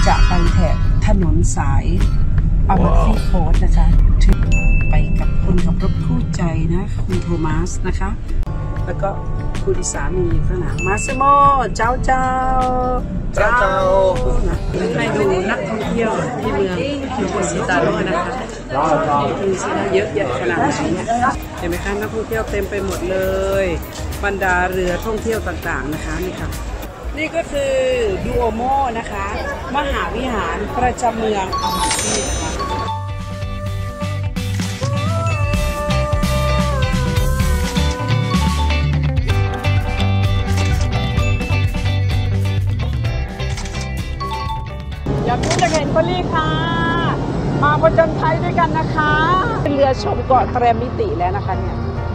จะไปแถบถนนสายอามาฟีโคสนะคะถึงไปกับคนขับรถคู่ใจนะคุณโทมัสนะคะแล้วก็คุณสามีอยู่ข้างหลังมาซิโมเจ้านะให้ดูนักท่องเที่ยวที่เมืองโปซิตาโน่นะคะมีสินะเยอะแยะขนาดไหนเห็นไหมคะนักท่องเที่ยวเต็มไปหมดเลยบรรดาเรือท่องเที่ยวต่างๆนะคะนี่ค่ะนี่ก็คือดูโอโมนะคะมหาวิหารประจำเมืองอามาฟีนะคะอยากรู้จะเห็นปลีค่ะมาผจญภัยด้วยกันนะคะเป็นเรือชมเกาะแตรมิติแล้วนะคะเนี่ย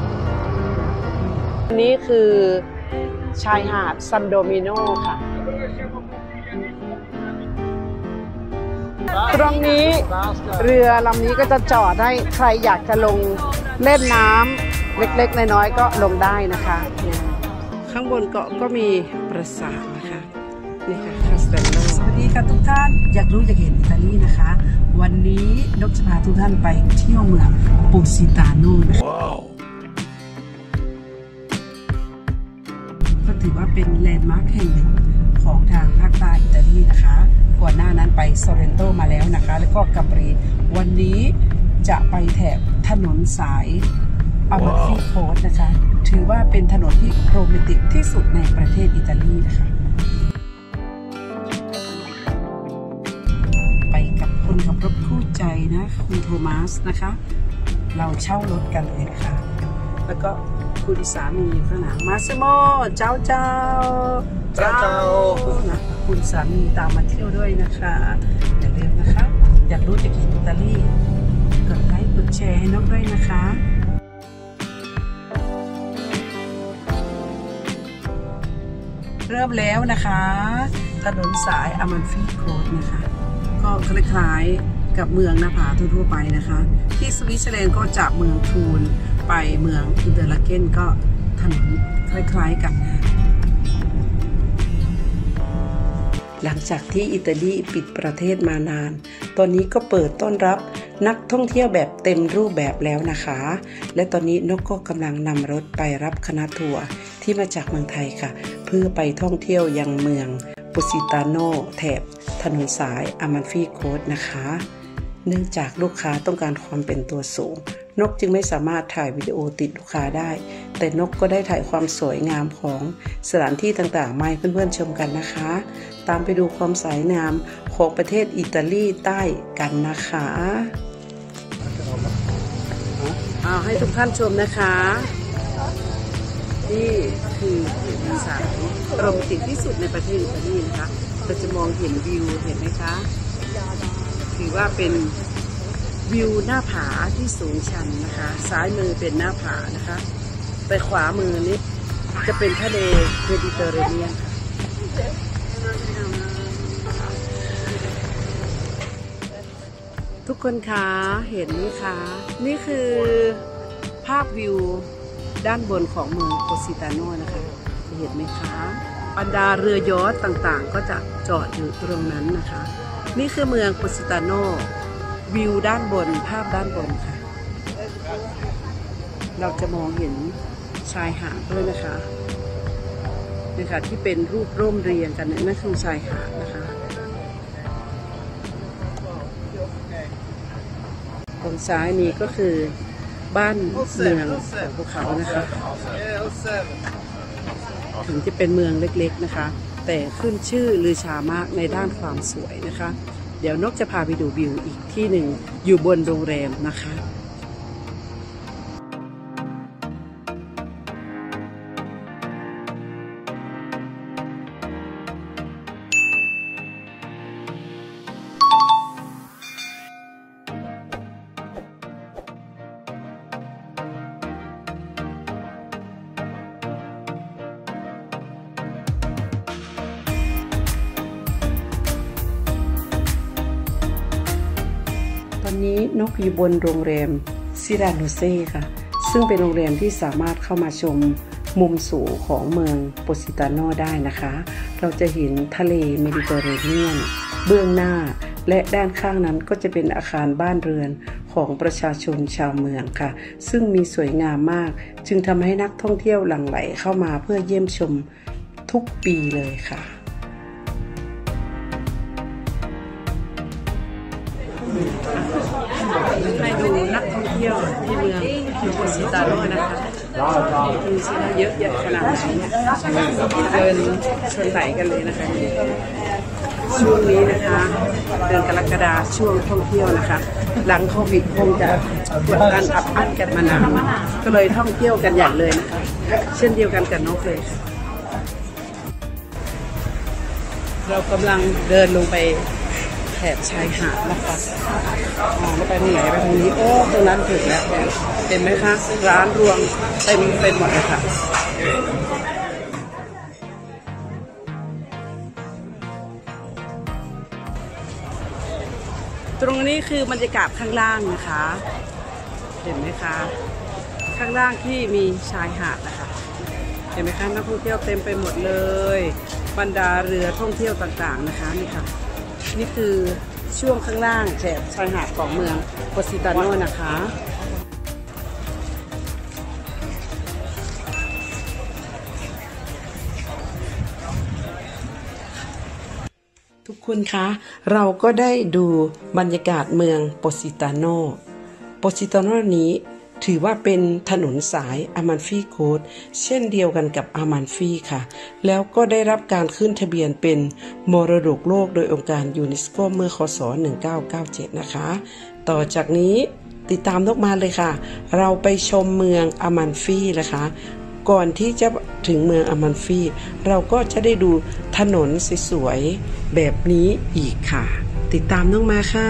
อันนี้คือชายหาดซันโดมิโนค่ะตรงนี้เรือลำนี้ก็จะจอดให้ใครอยากจะลงเล่นน้ำเล็กๆน้อยๆก็ลงได้นะคะข้างบนเกาะก็มีปราสาทนะคะนี่ค่ะคาสเตลโลสวัสดีค่ะทุกท่านอยากรู้อยากเห็นอิตาลีนะคะวันนี้นกจะพาทุกท่านไปเที่ยวเมืองโปซิตาโน่นะคะก็ถือว่าเป็นแลนด์มาร์คแห่งหนึ่งของทางภาคใต้อิตาลีนะคะก่อนหน้านั้นไปโซเรนโตมาแล้วนะคะแล้วก็กัปรีวันนี้จะไปแถบถนนสายอามาฟีโคสนะคะถือว่าเป็นถนนที่โรแมนติกที่สุดในประเทศอิตาลีนะคะไปกับคนขับรถคู่ใจนะคุณโทมัสนะคะเราเช่ารถกันเลยนะคะแล้วก็คุณสามีอยู่ข้างหลังมาซิโมเจ้านะคุณสามีตามมาเที่ยวด้วยนะคะอย่าลืมนะคะอยากรู้จะกินอิตาลีกดไลค์กดแชร์ให้นกด้วยนะคะเริ่มแล้วนะคะถนนสายอามาฟีโคสนะคะก็คล้ายๆกับเมืองหน้าผาทั่วๆไปนะคะที่สวิตเซอร์แลนด์ก็จากเมืองทูนไปเมืองอินเตอร์ลาเกนก็ถนนคล้ายๆกันนะหลังจากที่อิตาลีปิดประเทศมานานตอนนี้ก็เปิดต้อนรับนักท่องเที่ยวแบบเต็มรูปแบบแล้วนะคะและตอนนี้นกก็กำลังนำรถไปรับคณะทัวร์ที่มาจากเมืองไทยค่ะเพื่อไปท่องเที่ยวยังเมืองโปซิตาโนแถบถนนสายอามาฟีโคสนะคะเนื่องจากลูกค้าต้องการความเป็นตัวสูงนกจึงไม่สามารถถ่ายวิดีโอติดลูกค้าได้แต่นกก็ได้ถ่ายความสวยงามของสถานที่ต่างๆมาให้เพื่อนๆชมกันนะคะตามไปดูความสวยงามของประเทศอิตาลีใต้กันนะคะให้ทุกท่านชมนะคะนี่คือสายโรแมนติกที่สุดในประเทศอิตาลีนะคะเราจะมองเห็นวิวเห็นไหมคะถือว่าเป็นวิวหน้าผาที่สูงชันนะคะซ้ายมือเป็นหน้าผานะคะแต่ขวามือนี้จะเป็นทะเลเมดิเตอร์เรเนียนทุกคนคะเห็นไหมคะนี่คือภาพวิวด้านบนของเมืองโปซิตาโน่นะคะเห็นไหมคะบรรดาเรือยอชต์ต่างๆก็จะจอดอยู่ตรงนั้นนะคะนี่คือเมืองโปซิตาโน่วิวด้านบนภาพด้านบนค่ะเราจะมองเห็นชายหาดด้วยนะคะนี่ค่ะที่เป็นรูปร่มเรียงกันนั่นคือชายหาดนะคะตรงซ้ายนี้ก็คือบ้านเมืองของภูเขานะคะถึงจะเป็นเมืองเล็กๆนะคะแต่ขึ้นชื่อลือชามากในด้านความสวยนะคะเดี๋ยวนกจะพาไปดูวิวอีกที่หนึ่งอยู่บนโรงแรมนะคะตอนนี้นกอยู่บนโรงแรมซิราโนเซ่ค่ะซึ่งเป็นโรงแรมที่สามารถเข้ามาชมมุมสูงของเมืองโปซิตาโน่ได้นะคะเราจะเห็นทะเลเมดิเตอร์เรเนียนเบื้องหน้าและด้านข้างนั้นก็จะเป็นอาคารบ้านเรือนของประชาชนชาวเมืองค่ะซึ่งมีสวยงามมากจึงทำให้นักท่องเที่ยวหลั่งไหลเข้ามาเพื่อเยี่ยมชมทุกปีเลยค่ะให้ดูนักท่องเที่ยวที่เมืองโคซิตาโร่นะคะมีสินเยอะแยะขนาดไหนเนี่ยเดินชนไหลกันเลยนะคะช่วงนี้นะคะเดือนกรกฎาคมช่วงท่องเที่ยวนะคะหลังโควิดคงจะกดดันอัดกันมานานก็เลยท่องเที่ยวกันอย่างเลยนะคะเช่นเดียวกันกับนกเลยค่ะเรากำลังเดินลงไปแถบชายหาดนะคะแล้วไปทางไหนไปทางนี้โอ้ตรงนั้นถึงแล้วเห็นไหมคะร้านรวงเต็มไปหมดเลยค่ะตรงนี้คือบรรยากาศข้างล่างนะคะเห็นไหมคะข้างล่างที่มีชายหาดนะคะเห็นไหมคะนักท่องเที่ยวเต็มไปหมดเลยบรรดาเรือท่องเที่ยวต่างๆนะคะนี่ค่ะนี่คือช่วงข้างล่างแถบชายหาดของเมืองโคซิตาโน่นะคะทุกคนคะเราก็ได้ดูบรรยากาศเมืองโปซิตาโน่นี้ถือว่าเป็นถนนสายอามันฟีโคสเช่นเดียวกันกับอามันฟีค่ะแล้วก็ได้รับการขึ้นทะเบียนเป็นมรดกโลกโดยองค์การยูเนสโกเมื่อคศ1997นะคะต่อจากนี้ติดตามนกมาเลยค่ะเราไปชมเมืองอามันฟีนะคะก่อนที่จะถึงเมืองอามันฟีเราก็จะได้ดูถนนสวยๆแบบนี้อีกค่ะติดตามนกมาค่ะ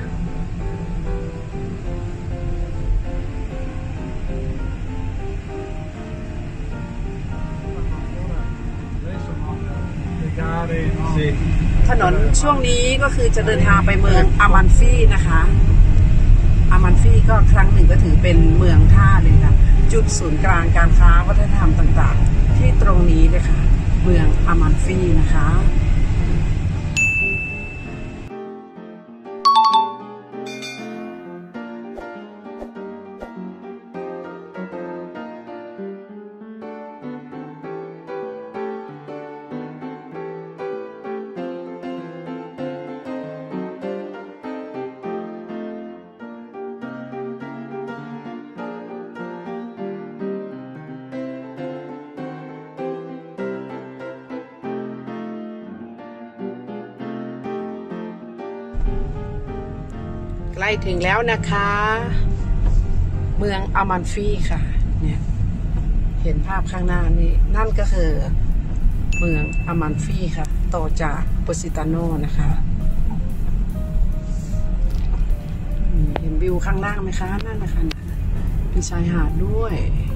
ถนนช่วงนี้ก็คือจะเดินทางไปเมืองอามันฟีนะคะอามันฟีก็ครั้งหนึ่งก็ถือเป็นเมืองท่าเลยค่ะจุดศูนย์กลางการค้าวัฒนธรรมต่างๆที่ตรงนี้เลยค่ะเมืองอามันฟีนะคะใกล้ถึงแล้วนะคะเมืองอามันฟีค่ะเนี่ยเห็นภาพข้างหน้านี่นั่นก็คือเมืองอามันฟีค่ะต่อจากโปซิตาโน่นะคะเห็นวิวข้างล่างไหมคะนั่นนะคะมีชายหาดด้วย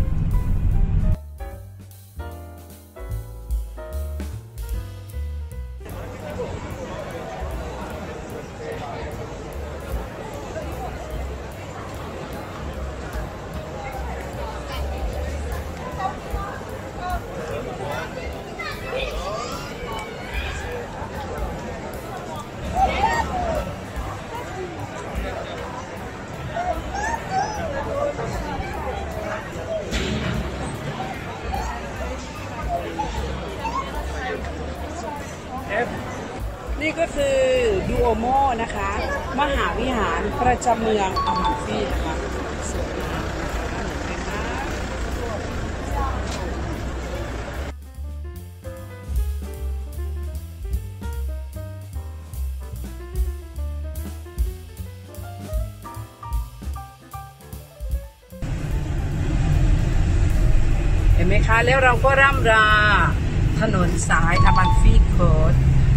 นี่ก็คือดูโอโมนะคะมหาวิหารประจำเมืองอามันฟีนะคะสวยงามเห็นไหมคะแล้วเราก็ร่ำราถนนสายอามันฟีโคส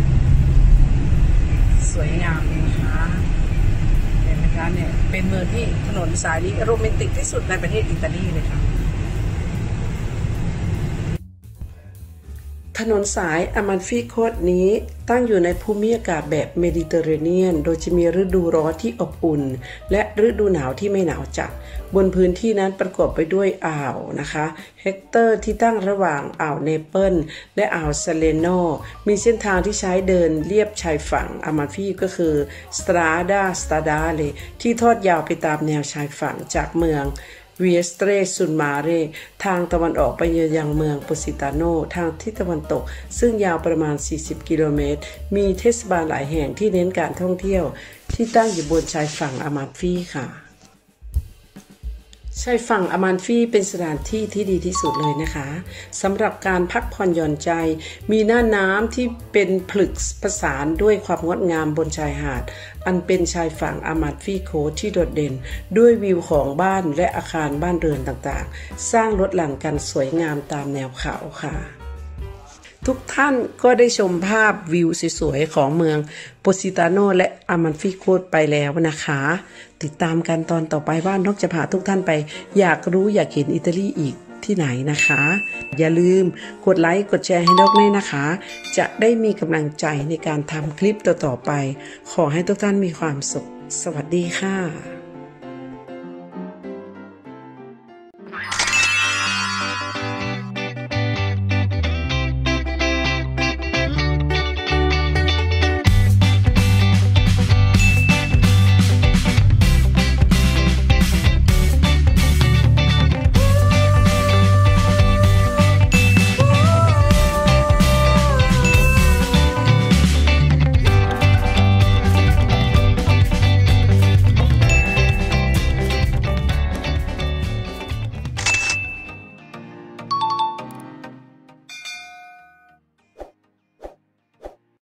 สวยงามนะคะเห็นไหมคะเนี่ยเป็นเมืองที่ถนนสายนี้โรแมนติกที่สุดในประเทศอิตาลีเลยค่ะถถนนสายอามันฟีโคสนี้ตั้งอยู่ในภูมิอากาศแบบเมดิเตอร์เรเนียนโดยจะมีฤดูร้อนที่อบอุ่นและฤดูหนาวที่ไม่หนาวจัดบนพื้นที่นั้นประกอบไปด้วยอ่าวนะคะเฮกเตอร์ที่ตั้งระหว่างอ่าวเนเปิลและอ่าวซาเลโนมีเส้นทางที่ใช้เดินเลียบชายฝั่งอามันฟีก็คือสตราดาเลที่ทอดยาวไปตามแนวชายฝั่งจากเมืองเวียสเตรซุนมาเรทางตะวันออกไปยังเมืองปุสิตาโนทางทิศตะวันตกซึ่งยาวประมาณ40กิโลเมตรมีเทศบาลหลายแห่งที่เน้นการท่องเที่ยวที่ตั้งอยู่บนชายฝั่งอามันฟีค่ะชายฝั่งอามันฟีเป็นสถานที่ที่ดีที่สุดเลยนะคะสำหรับการพักผ่อนหย่อนใจมีหน้าน้ำที่เป็นผลึกประสานด้วยความงดงามบนชายหาดอันเป็นชายฝั่งอามันฟีโคสที่โดดเด่นด้วยวิวของบ้านและอาคารบ้านเรือนต่างๆสร้างลดหลั่นกันสวยงามตามแนวเขาค่ะทุกท่านก็ได้ชมภาพวิวสวยๆของเมืองโปซิตาโนและอามันฟีโคสไปแล้วนะคะติดตามกันตอนต่อไปว่านกจะพาทุกท่านไปอยากรู้อยากเห็นอิตาลีอีกที่ไหนนะคะอย่าลืมกดไลค์กดแชร์ให้นกด้วยนะคะจะได้มีกำลังใจในการทำคลิปต่อๆไปขอให้ทุกท่านมีความสุขสวัสดีค่ะ